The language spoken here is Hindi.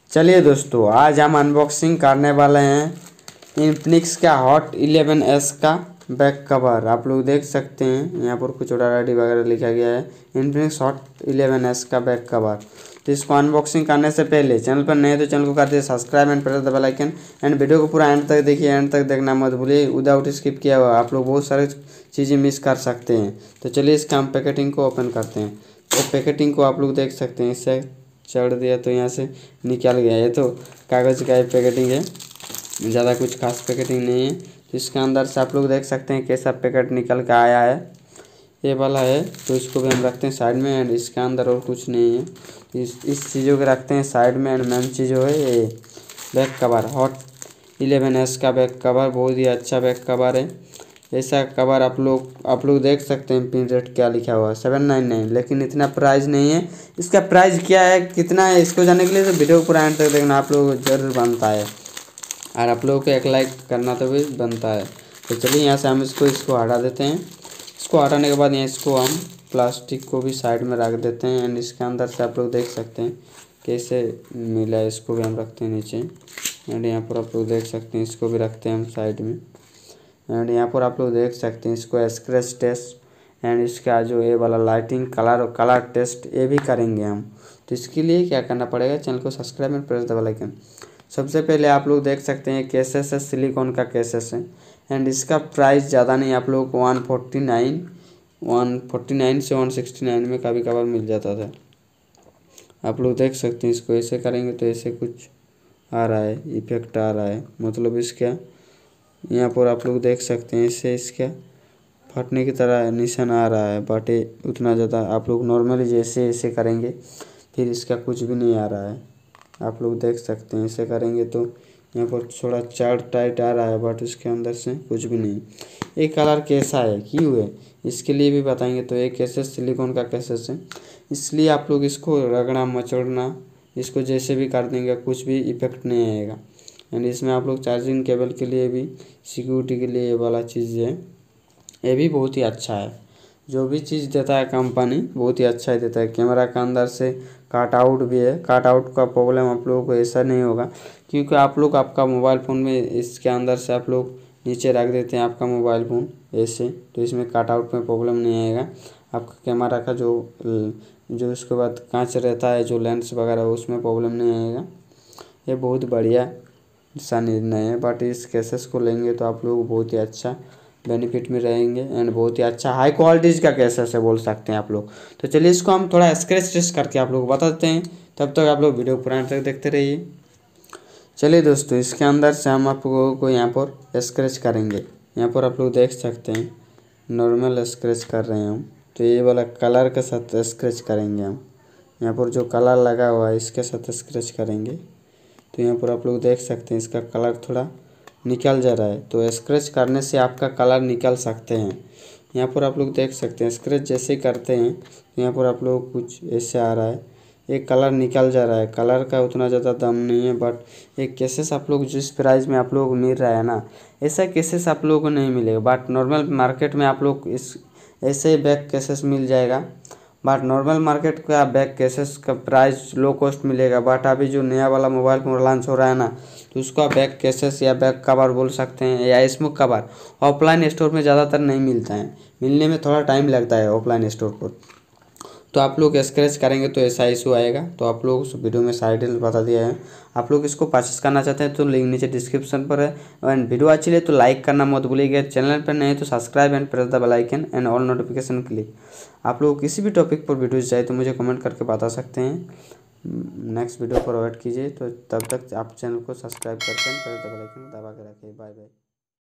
चलिए दोस्तों, आज हम अनबॉक्सिंग करने वाले हैं इन्फिनिक्स का हॉट 11s का बैक कवर। आप लोग देख सकते हैं यहाँ पर कुछ ऑर्डर वगैरह लिखा गया है। इन्फिनिक्स हॉट 11s का बैक कवर। तो इसको अनबॉक्सिंग करने से पहले चैनल पर नए तो चैनल को कर दीजिए subscribe and press the bell icon and video को पूरा एंड तक देखिए। एंड तक देखना मत भूलिए, विदाउट स्किप किया हुआ आप लोग बहुत सारे चीज़ें मिस कर सकते हैं। तो चलिए इसका हम पैकेटिंग को ओपन करते हैं। तो पैकेटिंग को आप लोग देख सकते हैं, इससे चढ़ दिया तो यहाँ से निकल गया। ये तो कागज़ का पैकेटिंग है, ज़्यादा कुछ खास पैकेटिंग नहीं है। तो इसके अंदर से आप लोग देख सकते हैं कैसा पैकेट निकल के आया है। ये वाला है तो इसको भी हम रखते हैं साइड में। एंड इसके अंदर और कुछ नहीं है, इस चीज़ों को रखते हैं साइड में। एंड मेन चीज़ जो है ये बैक कवर, हॉट 11s का बैक कवर, बहुत ही अच्छा बैक कवर है। ऐसा कवर आप लोग देख सकते हैं। पिन रेट क्या लिखा हुआ है 799, लेकिन इतना प्राइस नहीं है। इसका प्राइस क्या है, कितना है, इसको जानने के लिए तो वीडियो पूरा एंड तक देखना आप लोग जरूर बनता है। और आप लोगों को एक लाइक करना तो भी बनता है। तो चलिए यहाँ से हम इसको हटा देते हैं। इसको हटाने के बाद यहाँ इसको हम प्लास्टिक को भी साइड में रख देते हैं। एंड इसके अंदर से आप लोग देख सकते हैं कैसे मिला है। इसको भी हम रखते हैं नीचे। एंड यहाँ पर आप लोग देख सकते हैं, इसको भी रखते हैं हम साइड में। एंड यहाँ पर आप लोग देख सकते हैं इसको स्क्रैच टेस्ट एंड इसका जो ये वाला लाइटिंग कलर टेस्ट ये भी करेंगे हम। तो इसके लिए क्या करना पड़ेगा, चैनल को subscribe and press the bell icon. सबसे पहले आप लोग देख सकते हैं केसेस है, सिलिकॉन का केसेस है। एंड इसका प्राइस ज़्यादा नहीं, आप लोग को 149 से 169 में कभी कभार मिल जाता था। आप लोग देख सकते हैं इसको ऐसे करेंगे तो ऐसे कुछ आ रहा है, इफेक्ट आ रहा है। मतलब इसका यहाँ पर आप लोग देख सकते हैं इससे इसका फटने की तरह निशान आ रहा है। बट उतना ज़्यादा आप लोग नॉर्मली जैसे ऐसे करेंगे फिर इसका कुछ भी नहीं आ रहा है। आप लोग देख सकते हैं ऐसे करेंगे तो यहाँ पर थोड़ा चार्ट टाइट आ रहा है, बट इसके अंदर से कुछ भी नहीं। ये कलर कैसा है, क्यों है, इसके लिए भी बताएंगे। तो ये केसेस सिलिकॉन का केसेस है, इसलिए आप लोग इसको रगड़ना मचड़ना इसको जैसे भी कर देंगे कुछ भी इफेक्ट नहीं आएगा। एंड इसमें आप लोग चार्जिंग केबल के लिए भी, सिक्योरिटी के लिए ये वाला चीज़ है, ये भी बहुत ही अच्छा है। जो भी चीज़ देता है कंपनी बहुत ही अच्छा ही देता है। कैमरा का अंदर से काट आउट भी है। काट आउट का प्रॉब्लम आप लोगों को ऐसा नहीं होगा, क्योंकि आप लोग आपका मोबाइल फ़ोन में इसके अंदर से आप लोग नीचे रख देते हैं आपका मोबाइल फ़ोन ऐसे, तो इसमें काट आउट में प्रॉब्लम नहीं आएगा। आपका कैमरा का जो उसके बाद कांच रहता है, जो लेंस वगैरह, उसमें प्रॉब्लम नहीं आएगा। ये बहुत बढ़िया सा निर्णय है। बट इस केसेस को लेंगे तो आप लोग बहुत ही अच्छा बेनिफिट में रहेंगे। एंड बहुत ही अच्छा हाई क्वालिटीज़ का केसेस है बोल सकते हैं आप लोग। तो चलिए इसको हम थोड़ा स्क्रैच टेस्ट करके आप लोग बता देते हैं। तब तक आप लोग वीडियो पूरा तक देखते रहिए। चलिए दोस्तों, इसके अंदर से हम आप लोगों को यहाँ पर स्क्रैच करेंगे। यहाँ पर आप लोग देख सकते हैं नॉर्मल स्क्रैच कर रहे हैं हम। तो ये वाला कलर के साथ स्क्रैच करेंगे हम। यहाँ पर जो कलर लगा हुआ है इसके साथ स्क्रैच करेंगे। तो यहाँ पर आप लोग देख सकते हैं इसका कलर थोड़ा निकल जा रहा है। तो स्क्रैच करने से आपका कलर निकल सकते हैं। यहाँ पर आप लोग देख सकते हैं स्क्रैच जैसे करते हैं तो यहाँ पर आप लोग कुछ ऐसे आ रहा है, एक कलर निकल जा रहा है। कलर का उतना ज़्यादा दाम नहीं है, बट एक केसेस आप लोग जिस प्राइस में आप लोग मिल रहा है ना, ऐसा केसेस आप लोगों को नहीं मिलेगा। बट नॉर्मल मार्केट में आप लोग इस ऐसे बैक केसेस मिल जाएगा। बट नॉर्मल मार्केट का बैक केसेस का प्राइस लो कॉस्ट मिलेगा। बट अभी जो नया वाला मोबाइल फोन लॉन्च हो रहा है ना, तो उसका बैक केसेस या बैक कवर बोल सकते हैं या स्मोक कवर ऑफलाइन स्टोर में ज़्यादातर नहीं मिलता है। मिलने में थोड़ा टाइम लगता है ऑफलाइन स्टोर पर। तो आप लोग स्क्रैच करेंगे तो ऐसा इशू आएगा। तो आप लोग उस वीडियो में साइड बता दिया है। आप लोग इसको परचेस करना चाहते हैं तो लिंक नीचे डिस्क्रिप्शन पर है। एंड वीडियो अच्छी लगे तो लाइक करना मत भूलिएगा। चैनल पर नहीं तो subscribe and press the bell icon and all notification click. आप लोग किसी भी टॉपिक पर वीडियो चाहिए तो मुझे कमेंट करके बता सकते हैं। नेक्स्ट वीडियो पर वेट कीजिए। तो तब तक आप चैनल को सब्सक्राइब करके प्रेस द बेल आइकन दबा के रखिए। Bye bye.